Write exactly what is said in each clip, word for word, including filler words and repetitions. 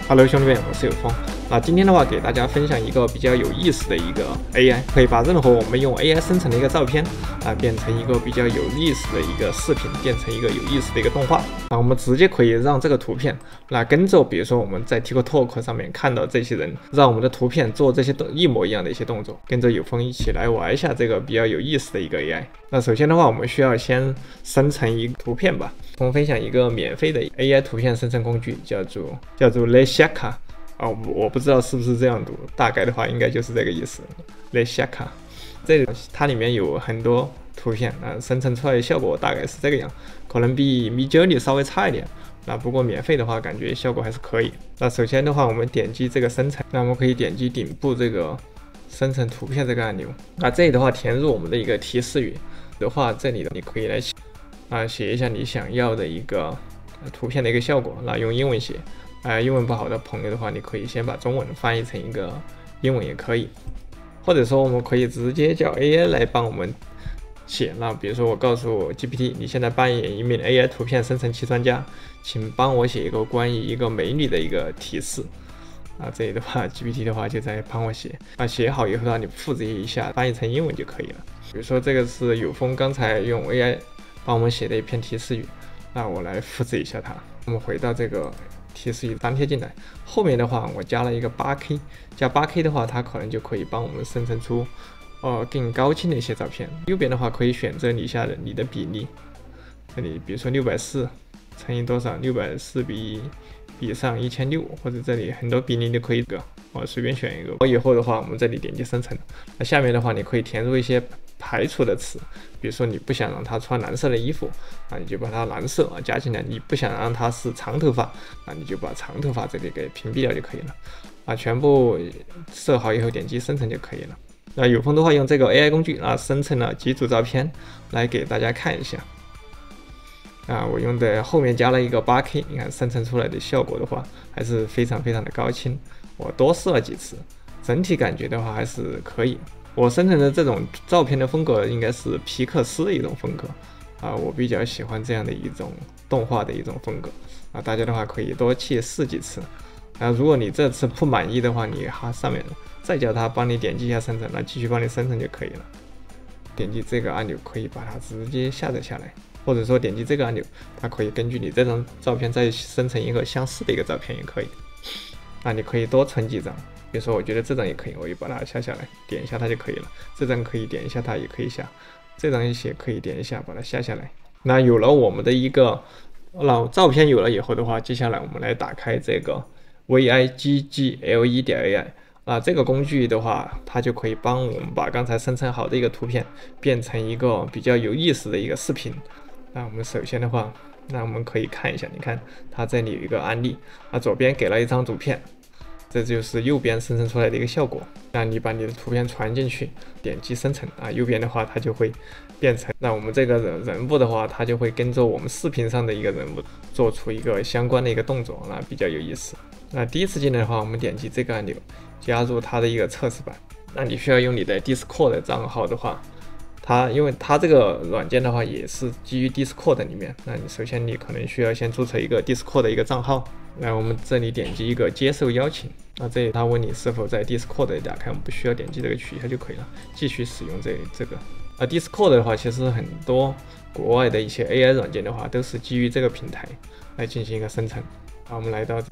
Hello， 兄弟们，我是有风。那今天的话，给大家分享一个比较有意思的一个 A I， 可以把任何我们用 A I 生成的一个照片啊，变成一个比较有意思的一个视频，变成一个有意思的一个动画啊。我们直接可以让这个图片，那跟着比如说我们在 TikTok 上面看到这些人，让我们的图片做这些一模一样的一些动作，跟着有风一起来玩一下这个比较有意思的一个 A I。那首先的话，我们需要先生成一个图片吧。我们分享一个免费的 A I 图片生成工具，叫做叫做 Leshaka 啊，我不知道是不是这样读，大概的话应该就是这个意思。Leshaka 这个它里面有很多图片啊，生成出来的效果大概是这个样，可能比 Midjourney 稍微差一点。那不过免费的话，感觉效果还是可以。那首先的话，我们点击这个生成，那我们可以点击顶部这个生成图片这个按钮。那这里的话，填入我们的一个提示语的话，这里的你可以来写啊，写一下你想要的一个图片的一个效果。那用英文写。啊，英文不好的朋友的话，你可以先把中文翻译成一个英文也可以，或者说我们可以直接叫 A I 来帮我们写。那比如说我告诉 G P T， 你现在扮演一名 A I 图片生成器专家，请帮我写一个关于一个美女的一个提示。啊，这里的话 G P T 的话就在帮我写。啊，写好以后的话，你复制一下，翻译成英文就可以了。比如说这个是有风刚才用 A I 帮我们写的一篇提示语，那我来复制一下它。我们回到这个提示语粘贴进来，后面的话我加了一个 八 K， 加 八 K 的话，它可能就可以帮我们生成出呃更高清的一些照片。右边的话可以选择你下的你的比例，这里比如说六百四乘以多少，六百四比比上一千六百，或者这里很多比例都可以个，我随便选一个。我以后的话，我们这里点击生成，那下面的话你可以填入一些排除的词，比如说你不想让他穿蓝色的衣服，那你就把它蓝色啊加进来；你不想让他是长头发，那你就把长头发这里给屏蔽掉就可以了。啊，全部设好以后点击生成就可以了。那有风的话用这个 A I 工具啊生成了几组照片来给大家看一下。啊，我用的后面加了一个 八 K， 你看生成出来的效果的话还是非常非常的高清。我多试了几次，整体感觉的话还是可以。我生成的这种照片的风格应该是皮克斯的一种风格啊，我比较喜欢这样的一种动画的一种风格啊，大家的话可以多去试几次啊。如果你这次不满意的话，你哈上面再叫他帮你点击一下生成，那继续帮你生成就可以了。点击这个按钮可以把它直接下载下来，或者说点击这个按钮，它可以根据你这张照片再生成一个相似的一个照片也可以。那你可以多存几张。比如说我觉得这张也可以，我就把它下下来，点一下它就可以了。这张可以点一下它也可以下，这张也可以点一下把它下下来。那有了我们的一个老照片有了以后的话，接下来我们来打开这个 V I G G L E 点 A I 啊，这个工具的话，它就可以帮我们把刚才生成好的一个图片变成一个比较有意思的一个视频。那我们首先的话，那我们可以看一下，你看它这里有一个案例啊，左边给了一张图片。这就是右边生成出来的一个效果。那你把你的图片传进去，点击生成啊，右边的话它就会变成，那我们这个人人物的话，它就会跟着我们视频上的一个人物做出一个相关的一个动作，那比较有意思。那第一次进来的话，我们点击这个按钮，加入它的一个测试版。那你需要用你的 Discord 的账号的话，它因为它这个软件的话也是基于 Discord 里面，那你首先你可能需要先注册一个 Discord 的一个账号。来，我们这里点击一个接受邀请，那这里他问你是否在 Discord 打开，我们不需要点击这个取消就可以了，继续使用这这个。啊 ，Discord 的话，其实很多国外的一些 A I 软件的话，都是基于这个平台来进行一个生成。好，我们来到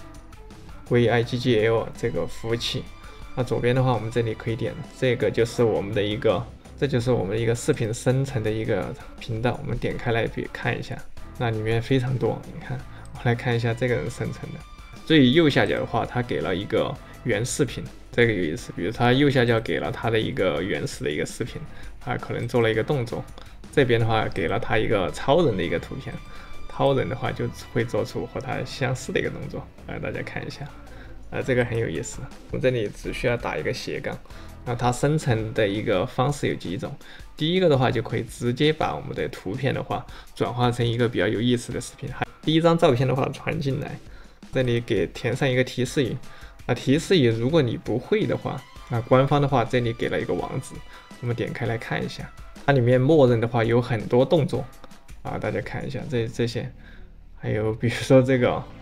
V I G G L 这个服务器，那左边的话，我们这里可以点，这个就是我们的一个，这就是我们的一个视频生成的一个频道，我们点开来看一下，那里面非常多，你看。来看一下这个人生成的，最右下角的话，他给了一个原视频，这个有意思。比如他右下角给了他的一个原始的一个视频，他可能做了一个动作。这边的话给了他一个超人的一个图片，超人的话就会做出和他相似的一个动作，来大家看一下，啊，这个很有意思。我们这里只需要打一个斜杠，那它生成的一个方式有几种。第一个的话就可以直接把我们的图片的话转化成一个比较有意思的视频。第一张照片的话传进来，这里给填上一个提示语。那提示语如果你不会的话，那官方的话这里给了一个网址，我们点开来看一下，它里面默认的话有很多动作啊，大家看一下这这些，还有比如说这个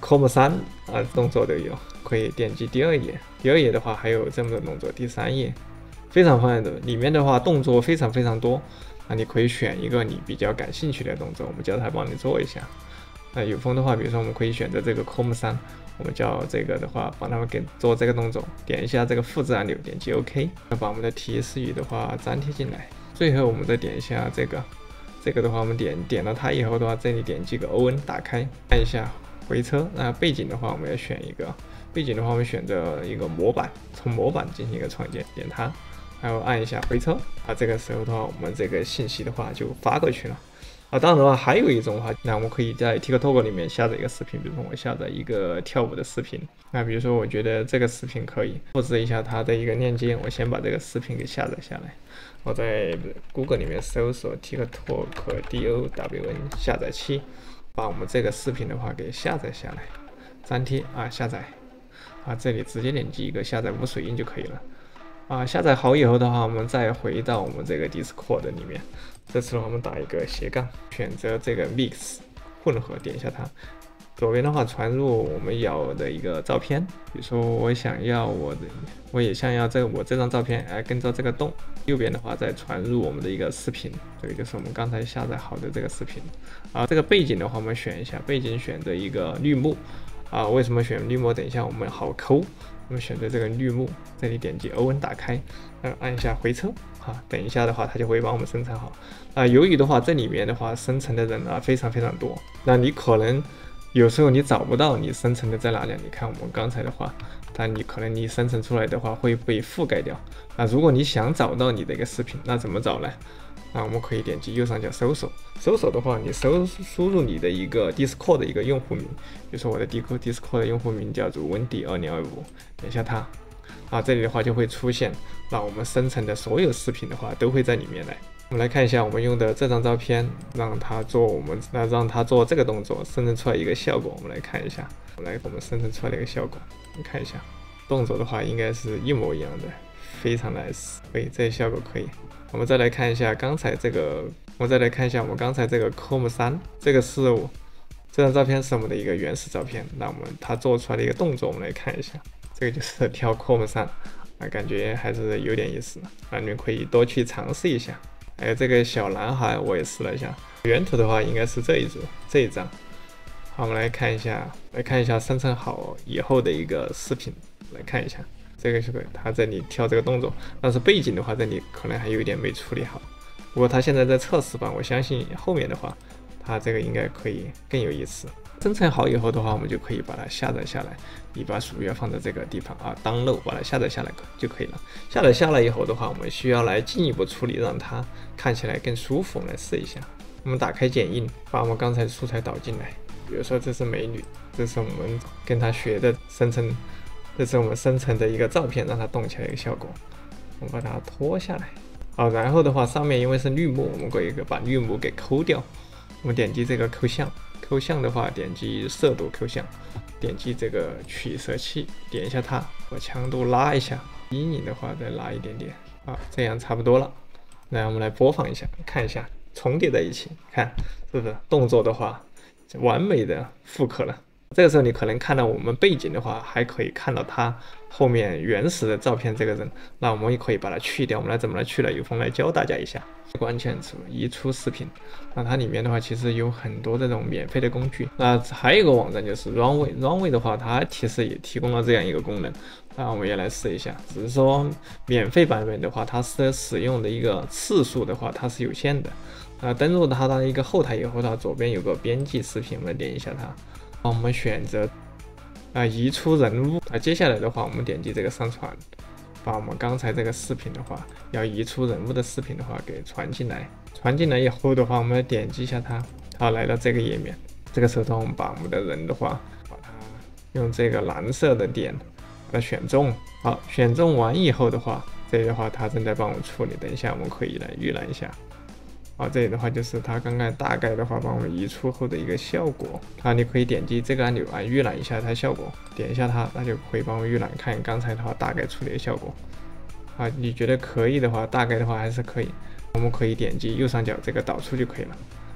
Chrome 三啊动作都有，可以点击第二页。第二页的话还有这么多动作，第三页非常方便的，里面的话动作非常非常多。那你可以选一个你比较感兴趣的动作，我们叫它帮你做一下。那有风的话，比如说我们可以选择这个 Chrome 三，我们叫这个的话帮他们给做这个动作，点一下这个复制按钮，点击 OK， 要把我们的提示语的话粘贴进来。最后我们再点一下这个，这个的话我们点点了它以后的话，这里点击个 O N 打开，按一下回车。那背景的话，我们要选一个背景的话，我们选择一个模板，从模板进行一个创建，点它，然后按一下回车啊。这个时候的话，我们这个信息的话就发过去了。啊，当然的话，还有一种的话，那我们可以在 TikTok 里面下载一个视频，比如说我下载一个跳舞的视频，那比如说我觉得这个视频可以复制一下它的一个链接，我先把这个视频给下载下来，我在 Google 里面搜索 TikTok D O W N 下载器，把我们这个视频的话给下载下来，粘贴啊下载啊，这里直接点击一个下载无水印就可以了。啊，下载好以后的话，我们再回到我们这个 Discord 里面。这次的话，我们打一个斜杠，选择这个 Mix 混合，点一下它。左边的话，传入我们要的一个照片，比如说我想要我的，我也想要这个我这张照片，哎，跟着这个动。右边的话，再传入我们的一个视频，这个就是我们刚才下载好的这个视频。啊，这个背景的话，我们选一下，背景选择一个绿幕。啊，为什么选绿幕？等一下我们好抠。我们选择这个绿幕，这里点击 O N 打开，呃，按一下回车，啊，等一下的话，它就会帮我们生成好。啊，由于的话，这里面的话生成的人啊非常非常多，那你可能有时候你找不到你生成的在哪里。你看我们刚才的话，但你可能你生成出来的话会被覆盖掉。啊，如果你想找到你的一个视频，那怎么找呢？那我们可以点击右上角搜索，搜索的话，你搜输入你的一个 Discord 的一个用户名，比如说我的 Discord 的用户名叫做温迪二零二五，点一下它，啊，这里的话就会出现，那我们生成的所有视频的话都会在里面来。我们来看一下我们用的这张照片，让它做我们那让它做这个动作，生成出来一个效果。我们来看一下，来我们生成出来的一个效果，你看一下，动作的话应该是一模一样的，非常 nice， 可以，这个效果可以。我们再来看一下刚才这个，我们再来看一下我们刚才这个 Chrome 三，这个是我这张照片是我们的一个原始照片。那我们它做出来的一个动作，我们来看一下，这个就是跳 Chrome 三啊，感觉还是有点意思啊，你们可以多去尝试一下。还有这个小男孩，我也试了一下，原图的话应该是这一组这一张。好，我们来看一下，来看一下生成好以后的一个视频，来看一下。这个是个，他这里跳这个动作，但是背景的话，这里可能还有一点没处理好。不过他现在在测试版，我相信后面的话，它这个应该可以更有意思。生成好以后的话，我们就可以把它下载下来。你把鼠标放在这个地方啊 ，download 把它下载下来就可以了。下载下来以后的话，我们需要来进一步处理，让它看起来更舒服。我们来试一下。我们打开剪映，把我们刚才的素材导进来。比如说这是美女，这是我们跟她学的生成。这是我们生成的一个照片，让它动起来一个效果。我们把它拖下来，好，然后的话，上面因为是绿幕，我们可以把绿幕给抠掉。我们点击这个抠像，抠像的话，点击色度抠像，点击这个取色器，点一下它，把强度拉一下，阴影的话再拉一点点，好，这样差不多了。来，我们来播放一下，看一下重叠在一起，看是不是动作的话，完美的复刻了。这个时候你可能看到我们背景的话，还可以看到它后面原始的照片这个人，那我们也可以把它去掉。我们来怎么来去呢？有空来教大家一下。关键词移出视频，那它里面的话其实有很多这种免费的工具。那还有一个网站就是 Runway，Runway 的话它其实也提供了这样一个功能，那我们也来试一下。只是说免费版本的话，它是使用的一个次数的话它是有限的。啊，登录它的一个后台以后，它左边有个编辑视频，我们点一下它。我们选择啊移出人物啊，接下来的话我们点击这个上传，把我们刚才这个视频的话要移出人物的视频的话给传进来。传进来以后的话，我们点击一下它，好，来到这个页面。这个时候我们把我们的人的话，把它用这个蓝色的点把它选中。好，选中完以后的话，这里的话它正在帮我处理，等一下我们可以来预览一下。好，这里的话就是它刚刚大概的话帮我们移出后的一个效果。啊，你可以点击这个按钮啊，预览一下它效果，点一下它，那就可以帮我预览看刚才的话大概处理的效果。啊，你觉得可以的话，大概的话还是可以，我们可以点击右上角这个导出就可以了。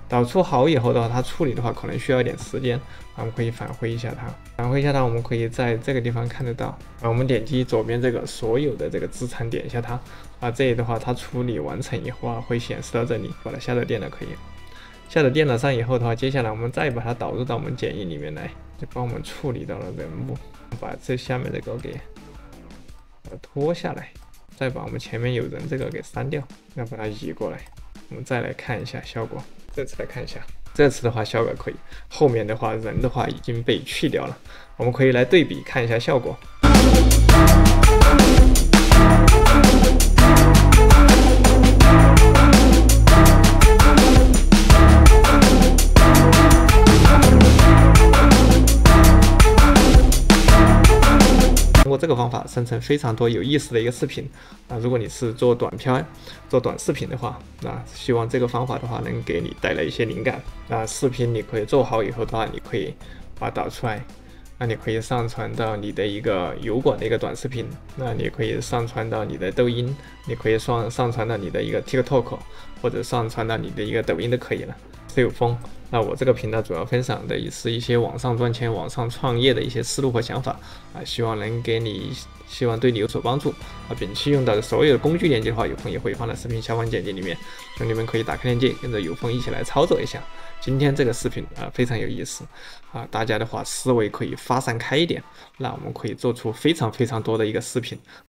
导出好以后的话，它处理的话可能需要一点时间，我们可以返回一下它，返回一下它，我们可以在这个地方看得到，啊，我们点击左边这个所有的这个资产，点一下它，啊，这里的话它处理完成以后啊，会显示到这里，把它下到电脑可以，下到电脑上以后的话，接下来我们再把它导入到我们剪映里面来，就帮我们处理到了人物，把这下面这个给把它拖下来，再把我们前面有人这个给删掉，要把它移过来，我们再来看一下效果。这次来看一下，这次的话效果可以，后面的话人的话已经被去掉了，我们可以来对比看一下效果。通过这个方法生成非常多有意思的一个视频啊！如果你是做短片、做短视频的话，那希望这个方法的话能给你带来一些灵感。那视频你可以做好以后的话，你可以把它导出来，那你可以上传到你的一个油管的一个短视频，那你可以上传到你的抖音，你可以上上传到你的一个 TikTok， 或者上传到你的一个抖音都可以了。持有风。那我这个频道主要分享的也是一些网上赚钱、网上创业的一些思路和想法啊，希望能给你，希望对你有所帮助啊。本期用到的所有的工具链接的话，有风也会放在视频下方简介里面，兄弟们可以打开链接，跟着有风一起来操作一下。今天这个视频啊非常有意思啊，大家的话思维可以发散开一点，那我们可以做出非常非常多的一个视频